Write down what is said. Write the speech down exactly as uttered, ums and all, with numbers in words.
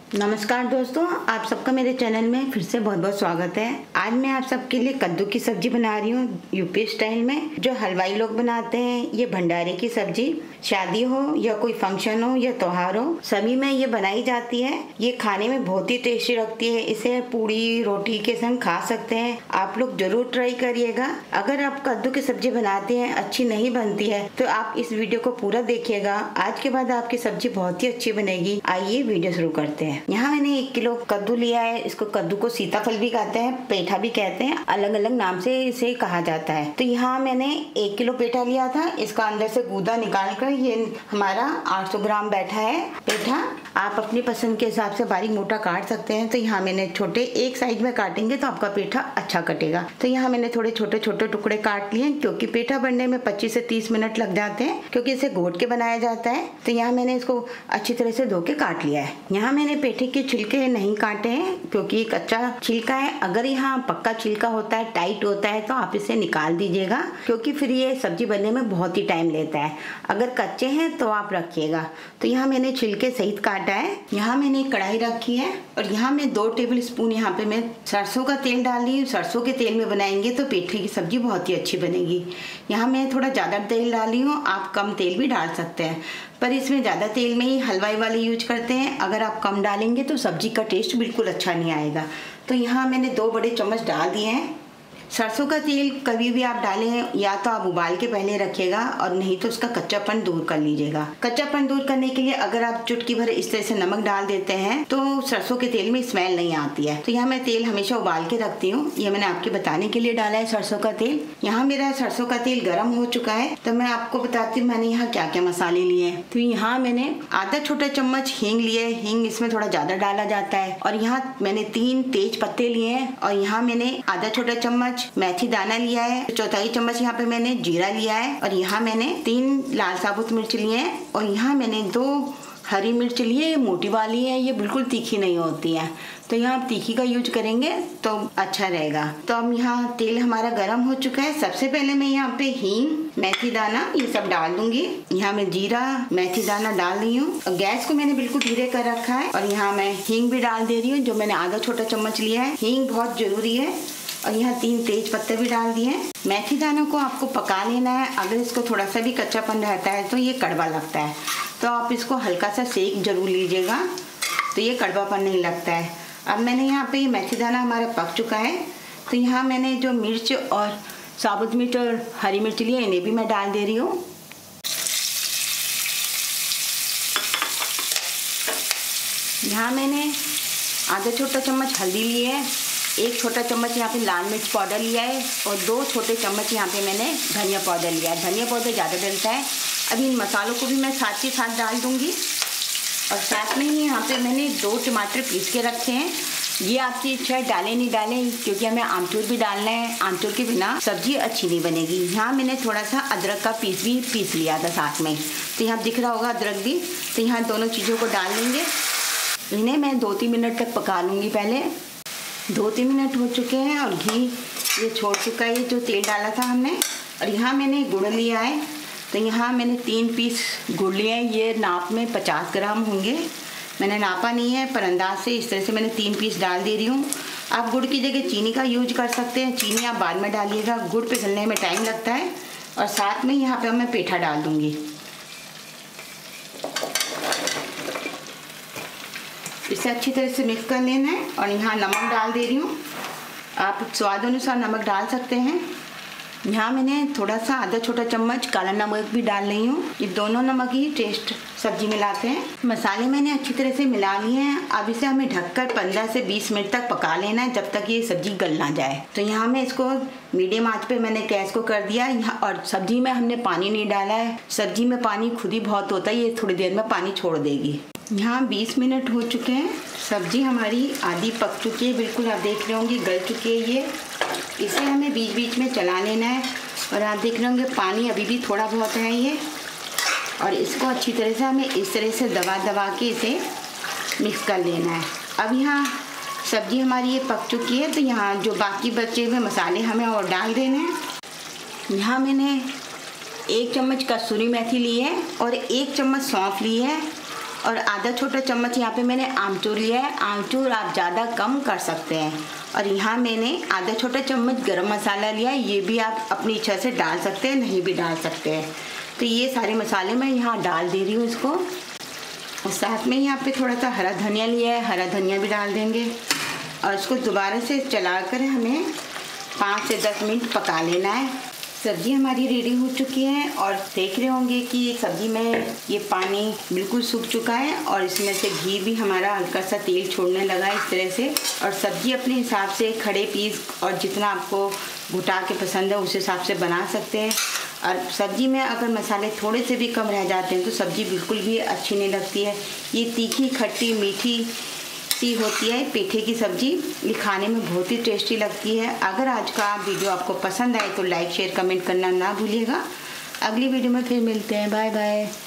नमस्कार दोस्तों, आप सबका मेरे चैनल में फिर से बहुत बहुत स्वागत है। आज मैं आप सबके लिए कद्दू की सब्जी बना रही हूँ यूपी स्टाइल में, जो हलवाई लोग बनाते हैं। ये भंडारे की सब्जी शादी हो या कोई फंक्शन हो या त्योहार हो, सभी में ये बनाई जाती है। ये खाने में बहुत ही टेस्टी लगती है। इसे पूड़ी रोटी के संग खा सकते हैं। आप लोग जरूर ट्राई करिएगा। अगर आप कद्दू की सब्जी बनाते हैं, अच्छी नहीं बनती है, तो आप इस वीडियो को पूरा देखिएगा। आज के बाद आपकी सब्जी बहुत ही अच्छी बनेगी। आइए वीडियो शुरू करते हैं। यहाँ मैंने एक किलो कद्दू लिया है। इसको कद्दू को सीताफल भी कहते हैं, पेठा भी कहते हैं, अलग अलग नाम से इसे कहा जाता है। तो यहाँ मैंने एक किलो पेठा लिया था। इसका अंदर से गूदा निकाल कर ये हमारा आठ सौ ग्राम बैठा है पेठा। आप अपनी पसंद के हिसाब से बारीक मोटा काट सकते हैं। तो यहाँ मैंने छोटे एक साइड में काटेंगे तो आपका पेठा अच्छा कटेगा। तो यहाँ मैंने थोड़े छोटे छोटे टुकड़े काट लिए, क्योंकि पेठा बनने में पच्चीस से तीस मिनट लग जाते हैं, क्योंकि इसे घोट के बनाया जाता है। तो यहाँ मैंने इसको अच्छी तरह से धो के काट लिया है। यहाँ मैंने पेठे के छिलके नहीं काटे हैं, क्योंकि कच्चा छिलका है। अगर यहाँ पक्का छिलका होता है, टाइट होता है, तो आप इसे निकाल दीजिएगा, क्योंकि फिर ये सब्जी बनने में बहुत ही टाइम लेता है। अगर कच्चे हैं तो आप रखिएगा। तो यहाँ मैंने छिलके सहित काटा है। यहाँ मैंने कढ़ाई रखी है और यहाँ मैं दो टेबल स्पून यहाँ पे मैं सरसों का तेल डाल दी। सरसों के तेल में बनाएंगे तो पेठे की सब्जी बहुत ही अच्छी बनेगी। यहाँ मैं थोड़ा ज़्यादा तेल डाली हूँ। आप कम तेल भी डाल सकते हैं, पर इसमें ज़्यादा तेल में ही हलवाई वाले यूज करते हैं। अगर आप कम डालेंगे तो सब्जी का टेस्ट बिल्कुल अच्छा नहीं आएगा। तो यहाँ मैंने दो बड़े चम्मच डाल दिए हैं। सरसों का तेल कभी भी आप डालें, या तो आप उबाल के पहले रखिएगा, और नहीं तो उसका कच्चापन दूर कर लीजिएगा। कच्चापन दूर करने के लिए अगर आप चुटकी भर इस तरह से नमक डाल देते हैं तो सरसों के तेल में स्मेल नहीं आती है। तो यहाँ मैं तेल हमेशा उबाल के रखती हूँ। ये मैंने आपके बताने के लिए डाला है सरसों का तेल। यहाँ मेरा सरसों का तेल गर्म हो चुका है। तो मैं आपको बताती हूँ मैंने यहाँ क्या क्या मसाले लिए हैं। तो यहाँ मैंने आधा छोटा चम्मच हींग लिए। हींग इसमें थोड़ा ज्यादा डाला जाता है। और यहाँ मैंने तीन तेज पत्ते लिए हैं। और यहाँ मैंने आधा छोटा चम्मच मेथी दाना लिया है। चौथाई चम्मच यहाँ पे मैंने जीरा लिया है। और यहाँ मैंने तीन लाल साबुत मिर्च लिए हैं। और यहाँ मैंने दो हरी मिर्च लिए, मोटी वाली है, ये बिल्कुल तीखी नहीं होती है। तो यहाँ आप तीखी का यूज करेंगे तो अच्छा रहेगा। तो अब यहाँ तेल हमारा गर्म हो चुका है। सबसे पहले मैं यहाँ पे हींग, मेथी दाना ये सब डाल दूंगी। यहाँ मैं जीरा, मेथी दाना डाल रही हूँ। और गैस को मैंने बिल्कुल धीरे कर रखा है। और यहाँ मैं हींग भी डाल दे रही हूँ, जो मैंने आधा छोटा चम्मच लिया है। हींग बहुत जरूरी है। और यहाँ तीन तेज पत्ते भी डाल दिए। मेथी दानों को आपको पका लेना है। अगर इसको थोड़ा सा भी कच्चापन रहता है तो ये कड़वा लगता है। तो आप इसको हल्का सा सेक जरूर लीजिएगा, तो ये कड़वापन नहीं लगता है। अब मैंने यहाँ पे ये मेथी दाना हमारा पक चुका है। तो यहाँ मैंने जो मिर्च और साबुत मिर्च और हरी मिर्च लिए, इन्हें भी मैं डाल दे रही हूँ। यहाँ मैंने आधा छोटा चम्मच हल्दी ली है। एक छोटा चम्मच यहाँ पे लाल मिर्च पाउडर लिया है। और दो छोटे चम्मच यहाँ पे मैंने धनिया पाउडर लिया है। धनिया पाउडर ज़्यादा डलता है। अब इन मसालों को भी मैं साथ के साथ डाल दूँगी। और साथ में ही यहाँ पे मैंने दो टमाटर पीस के रखे हैं। ये आपकी इच्छा है, डालें नहीं डालें, क्योंकि हमें आमचूर भी डालना है। आमचूर के बिना सब्जी अच्छी नहीं बनेगी। यहाँ मैंने थोड़ा सा अदरक का पीस भी पीस लिया था साथ में। तो यहाँ दिख रहा होगा अदरक भी। तो यहाँ दोनों चीज़ों को डाल लेंगे। इन्हें मैं दो तीन मिनट तक पका लूँगी। पहले दो तीन मिनट हो चुके हैं और घी ये छोड़ चुका है, ये जो तेल डाला था हमने। और यहाँ मैंने गुड़ लिया है। तो यहाँ मैंने तीन पीस गुड़ लिए हैं। ये नाप में पचास ग्राम होंगे। मैंने नापा नहीं है, पर अंदाज से इस तरह से मैंने तीन पीस डाल दे रही हूँ। आप गुड़ की जगह चीनी का यूज कर सकते हैं। चीनी आप बाद में डालिएगा, गुड़ पिघलने में टाइम लगता है। और साथ में यहाँ पर मैं पेठा डाल दूँगी। इसे अच्छी तरह से मिक्स कर लेना है। और यहाँ नमक डाल दे रही हूँ। आप स्वाद अनुसार नमक डाल सकते हैं। यहाँ मैंने थोड़ा सा आधा छोटा चम्मच काला नमक भी डाल रही हूँ। ये दोनों नमक ही टेस्ट सब्जी में लाते हैं। मसाले मैंने अच्छी तरह से मिला लिए हैं। अब इसे हमें ढककर पंद्रह से बीस मिनट तक पका लेना है, जब तक ये सब्जी गल ना जाए। तो यहाँ मैं इसको मीडियम आंच पे मैंने गैस को कर दिया। यहाँ और सब्जी में हमने पानी नहीं डाला है। सब्जी में पानी खुद ही बहुत होता है, ये थोड़ी देर में पानी छोड़ देगी। यहाँ बीस मिनट हो चुके हैं। सब्जी हमारी आधी पक चुकी है, बिल्कुल आप देख रहे होंगे गल चुकी है ये। इसे हमें बीच बीच में चला लेना है। और आप देख रहे होंगे पानी अभी भी थोड़ा बहुत है ये। और इसको अच्छी तरह से हमें इस तरह से दबा दबा के इसे मिक्स कर लेना है। अब यहाँ सब्जी हमारी ये पक चुकी है। तो यहाँ जो बाकी बचे हुए मसाले हमें और डाल देने हैं। यहाँ मैंने एक चम्मच कसूरी मेथी ली है और एक चम्मच सौंफ ली है और आधा छोटा चम्मच यहाँ पे मैंने आमचूर लिया है। आमचूर आप ज़्यादा कम कर सकते हैं। और यहाँ मैंने आधा छोटा चम्मच गरम मसाला लिया है, ये भी आप अपनी इच्छा से डाल सकते हैं, नहीं भी डाल सकते हैं। तो ये सारे मसाले मैं यहाँ डाल दे रही हूँ इसको। और साथ में यहाँ पे थोड़ा सा हरा धनिया लिया है, हरा धनिया भी डाल देंगे। और इसको दोबारा से चलाकर हमें पाँच से दस मिनट पका लेना है। सब्ज़ी हमारी रेडी हो चुकी है और देख रहे होंगे कि ये सब्ज़ी में ये पानी बिल्कुल सूख चुका है और इसमें से घी भी हमारा हल्का सा तेल छोड़ने लगा इस तरह से। और सब्ज़ी अपने हिसाब से खड़े पीस और जितना आपको घुटा के पसंद है उस हिसाब से बना सकते हैं। और सब्ज़ी में अगर मसाले थोड़े से भी कम रह जाते हैं तो सब्ज़ी बिल्कुल भी अच्छी नहीं लगती है। ये तीखी खट्टी मीठी सी होती है पेठे की सब्ज़ी, ये खाने में बहुत ही टेस्टी लगती है। अगर आज का वीडियो आपको पसंद आए तो लाइक शेयर कमेंट करना ना भूलिएगा। अगली वीडियो में फिर मिलते हैं। Bye bye.